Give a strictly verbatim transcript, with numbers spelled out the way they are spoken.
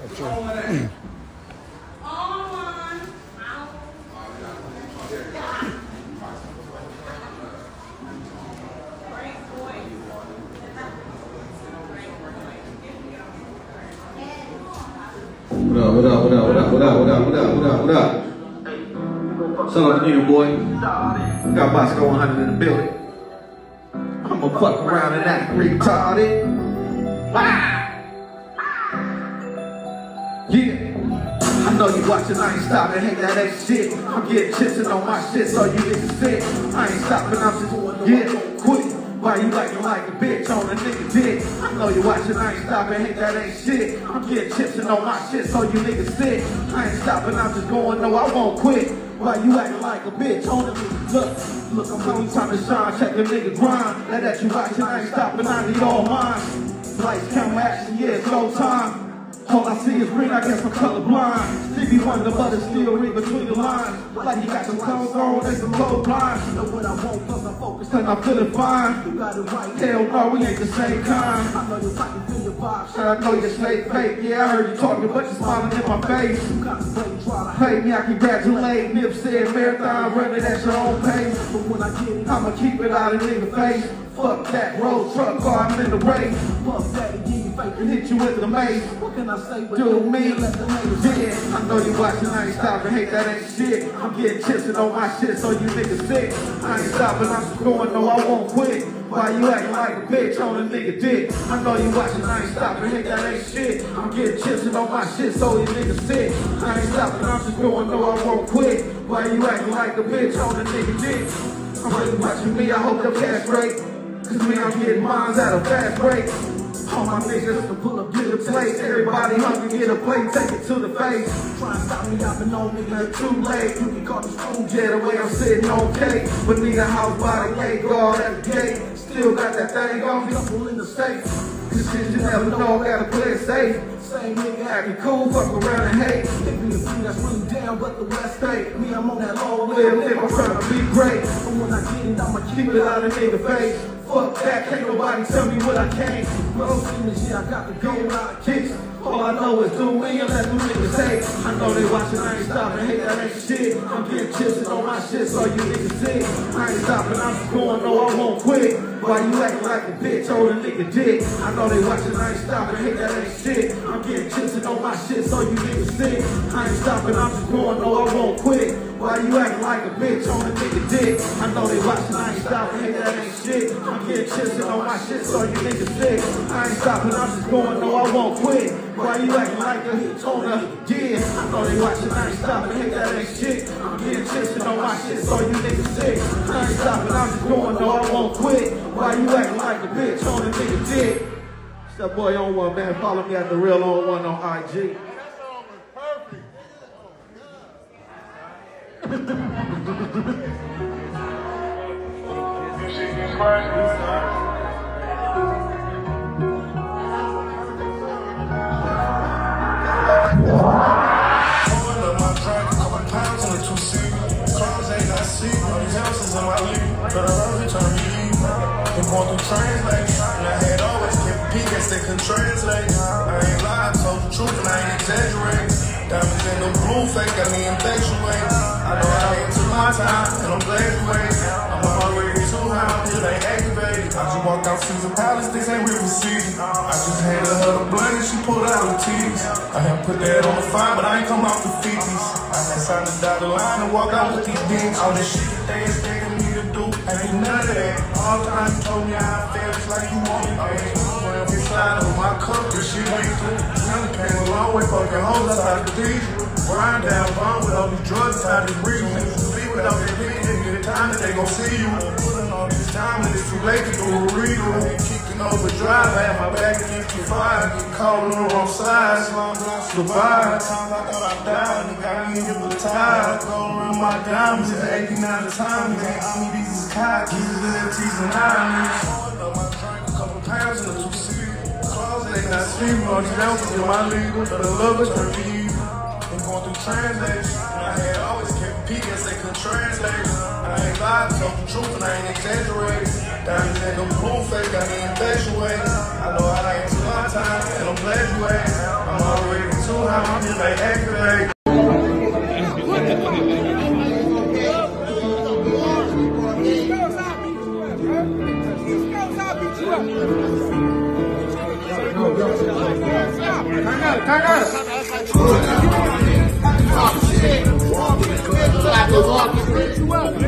What up, what up, what up, what up, what up, what up, what up, what up, what up? Shout out to Ninaboy. Got Boskoe one hundred in the building. I'ma fuck around and act retarded. Yeah. I know you watching, I ain't stopping, hate that ain't shit. I'm getting chitsin' on my shit, so you niggas sick. I ain't stopping, I'm just, yeah, quit. Why you acting like a bitch on a nigga dick? I know you watching, I ain't stopping, hate that ain't shit. I'm getting chipsin' on my shit, so you niggas sick. I ain't stopping, I'm just going, no, I won't quit. Why you acting like a bitch on a nigga? Look, look, I'm really trying to shine, check the nigga grind. Now that you watching, I ain't stopping, I need all mine. Lights, camera, action, yeah, it's no time. All I see is green, I guess I'm colorblind. Stevie Wonder, but it's still read between the lines. Like he got some clothes on and some clothes blind. You know what I want, cause I'm focused and I'm feeling fine. You got it right. Hell no, we ain't the same kind. I know you're talking through your vibes. I know you're snake fake. Yeah, I heard you talking, but you're smiling in my face. You got to play, try to hate me, I congratulate. Nip said marathon running at your own pace. But when I get it, I'ma keep it out of nigga face. Fuck that road truck car, I'm in the race. Fuck that and give you fake and hit you with the mace. What can I say but do me? Let the haters yeah. I know you watching, I ain't stopping, hate that ain't shit. I'm getting chipsin' on my shit, so you niggas sick. I ain't stopping, I'm just going, no, I won't quit. Why you acting like a bitch on a nigga dick? I know you watching, I ain't stopping, hate that ain't shit. I'm getting chipsin' on my shit, so you niggas sick. I ain't stopping, I'm just going, no, I won't quit. Why you acting like a bitch on a nigga dick? I'm really watching me, I hope the cash break. Cause me, I'm getting mines at a fast rate. All my niggas to pull up, get a plate. Everybody hungry, get a plate, take it to the face. Try and stop me, I've been on me, man, too late. You can call me school jet the way I'm sitting on cake. But need a house by the gate, guard at the gate. Still got that thing on me, couple in the state. This shit you never know, gotta play it safe. Same nigga acting cool, fuck around and hate. Think me a few that's really down, but the West State. Me, I'm on that low live, live, I'm trying to be great. But when I get it, I'ma keep it out of nigga face. Fuck that, can't nobody tell me what I can't. Bro, this shit, I got to go out of kicks. All I know is do me and let them niggas hate. I know they watching, I ain't stopping, hate that ain't shit. I'm getting chipsin' on my shit, so you niggas sick. I ain't stopping, I'm just going, no, I won't quit. Why you acting like a bitch on a nigga dick? I know they watching, I ain't stopping, hate that ain't shit. I'm getting chipsin' on my shit, so you niggas sick. I ain't stopping, I'm just going, no, I won't quit. Why you acting like a bitch on a nigga dick? I know they watching, I ain't stopping, hate that ain't shit. I'm getting chipsin' on my shit, so you niggas sick. I ain't stopping, I'm just going, no, I won't quit. Why you acting like a hit on a yeah? I know they watching, I ain't stopping, hate that ain't shit. I'm getting chipsin' on my shit, so you niggas sick. I ain't stopping, I'm just going, no, I won't quit. Why you acting like a bitch on a nigga dick? It's that boy on one, man. Follow me at the real on one on I G. Translate, and I had always kept peekers that can translate. I ain't lying, told the truth and I ain't exaggerating. Diamonds in the blue fake got me infatuated. I know I ain't took my time, and I'm glad you waited. I'm already too high, till they activated. I just walked out Caesar Palace, this ain't river season. I just handed her the blood and she pulled out the titties. I had put that on the fire, but I ain't come out the fifties. I had signed the dotted line and walk out with these beans. All this shit that they expecting me to do, ain't none of that. All the time you told me how I felt, it's like you want me, babe. Well, if slide on my cup, this shit lethal. None came a long way, fucking hoes outside the diesel. Grind down, bomb with all these drugs inside this region. Sleep without that bitch, the time that they gon' see you. Putting all this time and it's too late to do a redo. Kicking over drive, I had my back against the fire. Get caught on the wrong side, as long as I survive. Times I thought I died, and got me in the tide. Going around my diamonds, it's eighty-nine times. Ain't on me, these is cock, these is N F Ts and ironies. I drank a couple pounds in the two seat. Closet ain't not sleeping, all these ounces in my legal. But the love is for me. Been going through translation, and I had always kept peekers, they couldn't translate. I ain't lied, told the truth, and I ain't exaggerating. Diamonds in the blue fake got me infatuated. I know I ain't took my time, and I'm glad you ain't. I'm already too high, I'm just like activate. Walk, walk, walk, walk, walk, walk, walk,